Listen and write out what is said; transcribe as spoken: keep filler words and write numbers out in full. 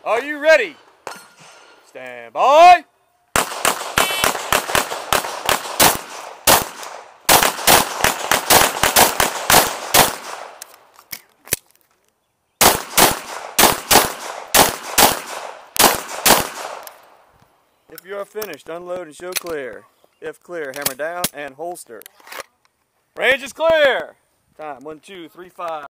Are you ready? Stand by. If you are finished, unload and show clear. If clear, hammer down and holster. Range is clear. Time, one, two, three, five.